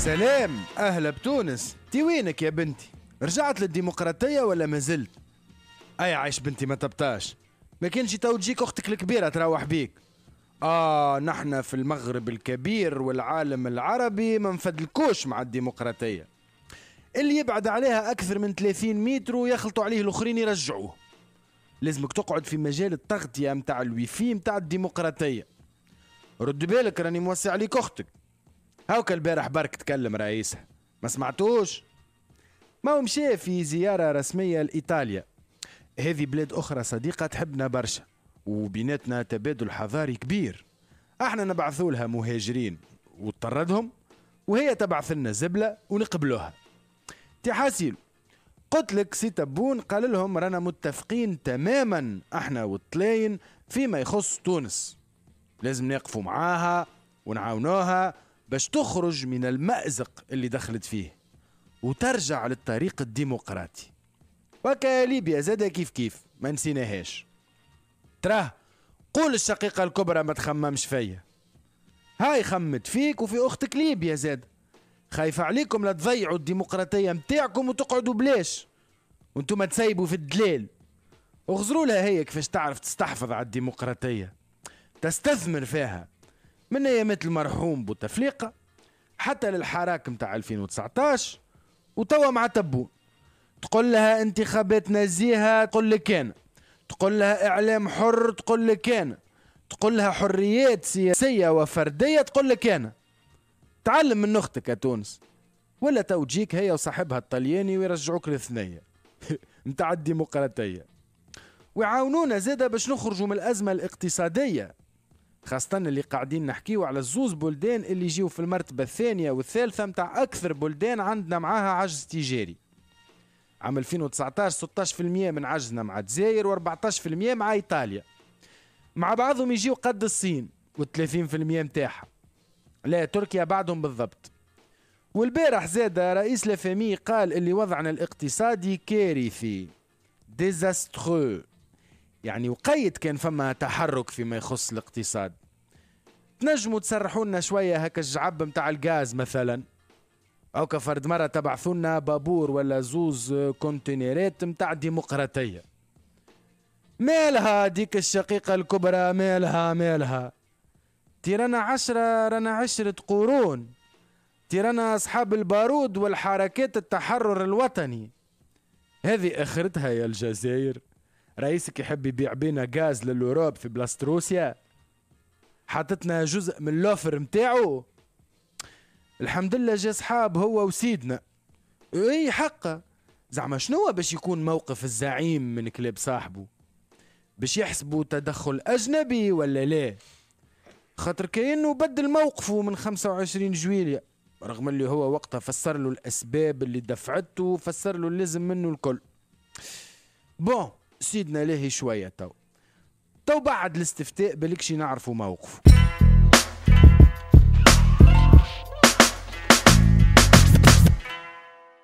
سلام، أهلا بتونس. تي وينك يا بنتي؟ رجعت للديمقراطية ولا ما زلت؟ أي عايش بنتي ما تبطاش، ما كانش تو تجيك أختك الكبيرة تروح بيك. نحنا في المغرب الكبير والعالم العربي ما نفدلكوش مع الديمقراطية. اللي يبعد عليها أكثر من 30 متر ويخلطوا عليه الآخرين يرجعوه. لازمك تقعد في مجال التغطية متاع الويفي متاع الديمقراطية. رد بالك راني موسع عليك أختك. هاوك البارح برك تكلم رئيسها، ما سمعتوش؟ ما هو مشى في زيارة رسمية لإيطاليا. هذه بلاد أخرى صديقة تحبنا برشا وبيناتنا تبادل حضاري كبير. احنا نبعثوا لها مهاجرين وتطردهم، وهي تبعث لنا زبلة ونقبلوها. تحاسيل قلت لك سي تبون قال لهم رانا متفقين تماما احنا والطلاين فيما يخص تونس، لازم نقفوا معاها ونعاونوها باش تخرج من المأزق اللي دخلت فيه وترجع للطريق الديمقراطي. وكا ليبيا زادا كيف ما نسيناهاش. تراه قول الشقيقة الكبرى ما تخممش فيا، هاي خمت فيك وفي أختك ليبيا زاد. خايفة عليكم لا تضيعوا الديمقراطية متاعكم وتقعدوا بلاش وانتم ما تسيبوا في الدلال. اغزروا لها هي كيفاش تعرف تستحفظ على الديمقراطية، تستثمر فيها من ايامات المرحوم بوتفليقة حتى للحراك متاع 2019 وتوا مع تبون. تقول لها انتخابات نزيهة تقول لك كان، تقول لها اعلام حر تقول لك كان، تقول لها حريات سياسية وفردية تقول لك كان. تعلم من اختك يا تونس، ولا تو تجيك هي وصاحبها الطلياني ويرجعوك للثنية متاع الديمقراطية ويعاونونا زادا باش نخرجوا من الأزمة الاقتصادية، خاصة اللي قاعدين نحكيو على الزوز بلدان اللي يجيو في المرتبة الثانية والثالثة متاع أكثر بلدان عندنا معاها عجز تجاري. عام 2019 16% من عجزنا مع الجزائر و14% مع إيطاليا، مع بعضهم يجيو قد الصين و30% متاعها. لا تركيا بعدهم بالضبط. والبارح زاد رئيس لافامي قال اللي وضعنا الاقتصادي كارثي ديزاسترو، يعني وقيد كان فما تحرك فيما يخص الاقتصاد. تنجموا تسرحوا لنا شويه هكا الجعب متاع الغاز مثلا، او كفرد مره تبعثوا لنا بابور ولا زوز كونتينيرات متاع ديمقراطيه. مالها ديك الشقيقه الكبرى مالها تيرانا 10 رانا 10 قرون، تيرانا اصحاب البارود والحركات التحرر الوطني. هذه اخرتها يا الجزائر. رئيسك يحب يبيع بينا غاز للأوروب في بلاصة روسيا، حاطتنا جزء من اللوفر متاعو. الحمد لله جا صحاب هو وسيدنا. اي حقه زعما شنو باش يكون موقف الزعيم من كلاب صاحبه؟ باش يحسبوا تدخل اجنبي ولا لا؟ خاطر كأنه بدل موقفه من 25 جويلية، رغم اللي هو وقتها فسر له الاسباب اللي دفعته وفسر له اللازم منه الكل. بون سيدنا لاهي شوية تو بعد الاستفتاء بلكشي نعرفوا موقفه.